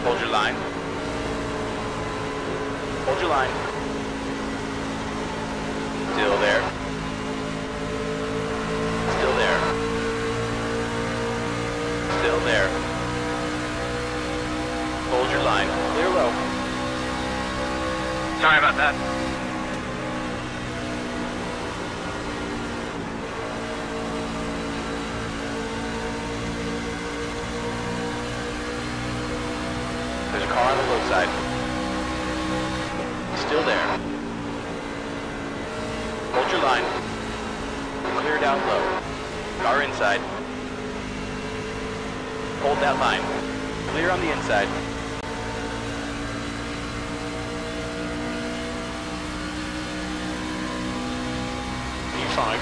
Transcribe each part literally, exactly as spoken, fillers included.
Hold your line. Hold your line. Still there. Still there. Still there. Hold your line. Clear low. Sorry about that. There's a car on the low side. Still there. Hold your line. Clear down low. Car inside. Hold that line. Clear on the inside. V five.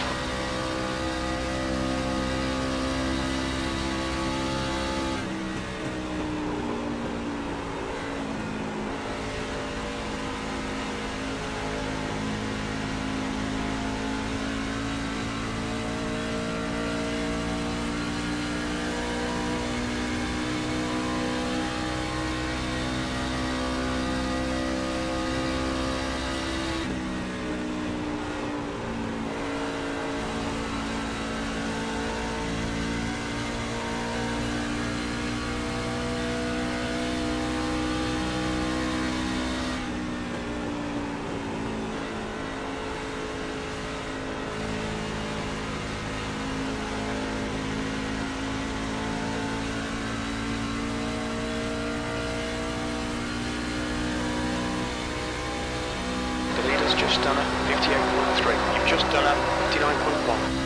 Just done a fifty-eight point three. You've just done a fifty-nine point one.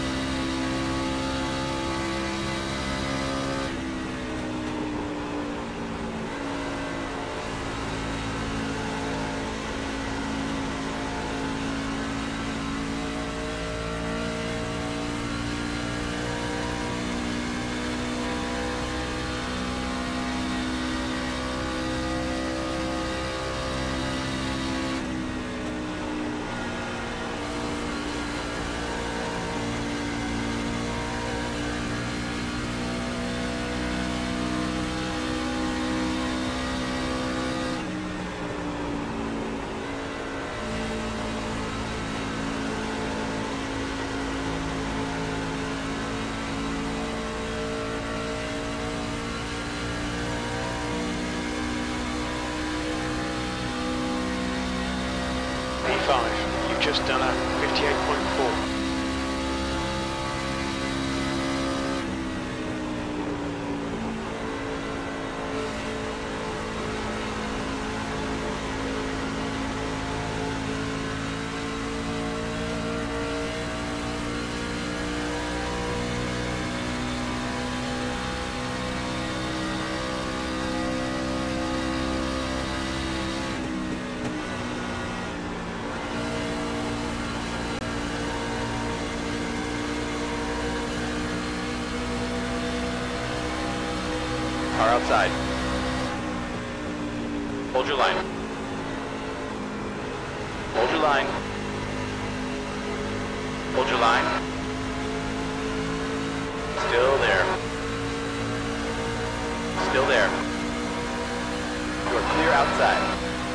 V five, you've just done a fifty-eight point four. Car outside. Hold your line. Hold your line. Hold your line. Still there. Still there. You are clear outside.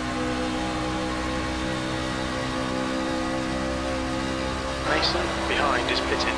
Mason behind is pitting.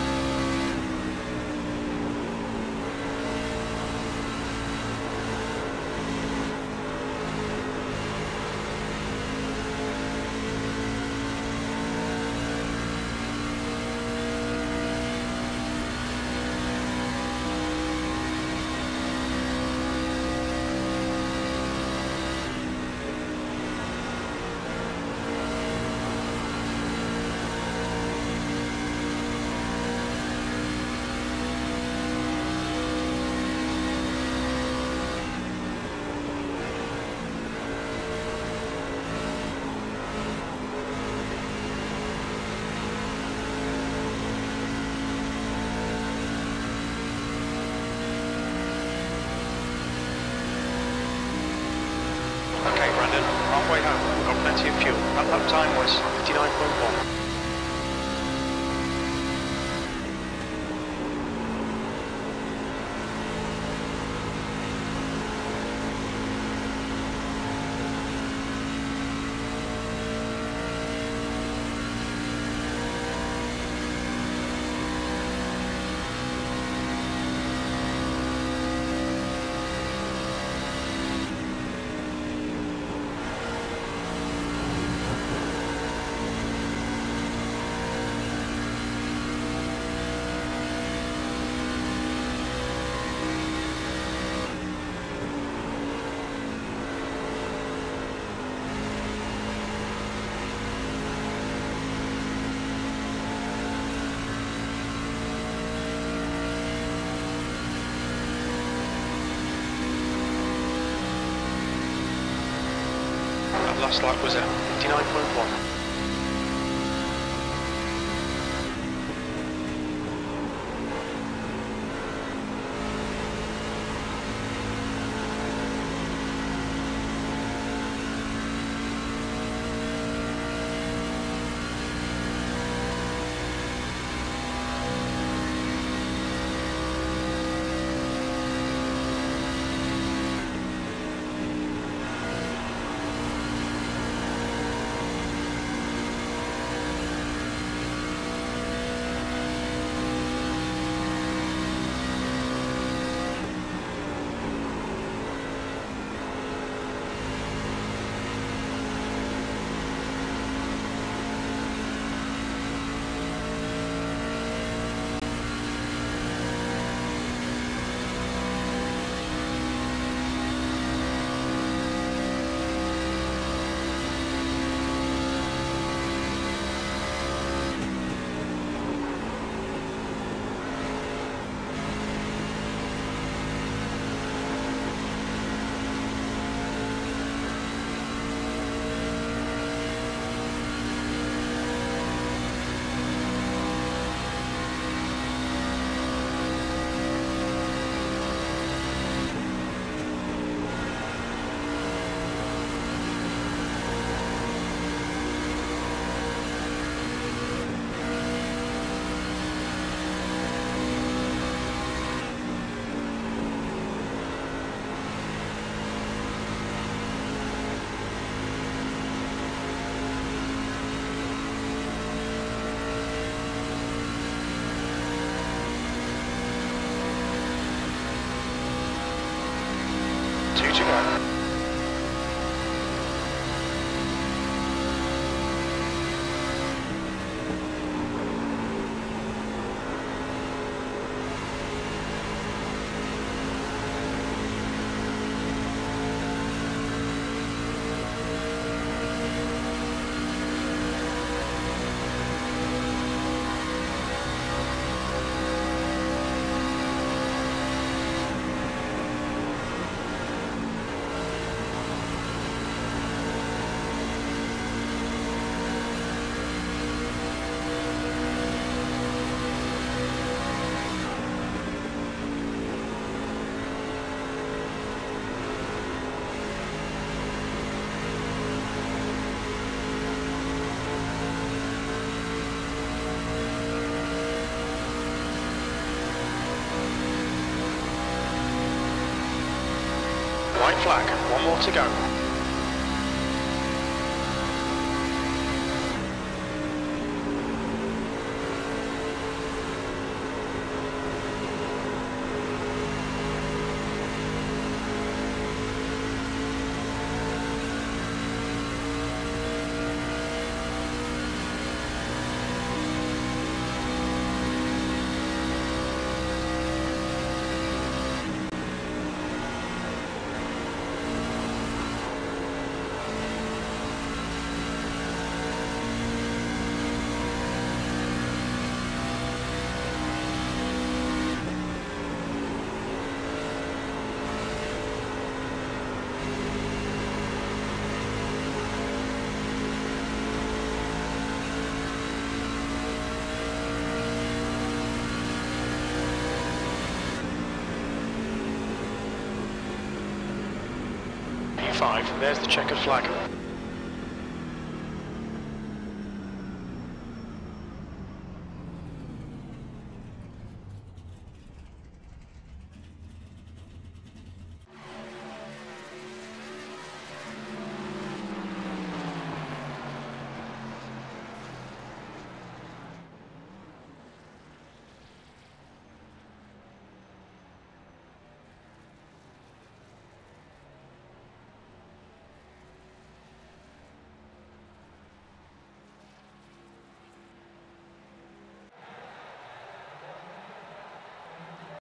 Halfway home, we've got plenty of fuel. That lap time was fifty-nine point one. last lap was at fifty-nine point one. Two to go. White flag, one more to go. P five, there's the checkered flag.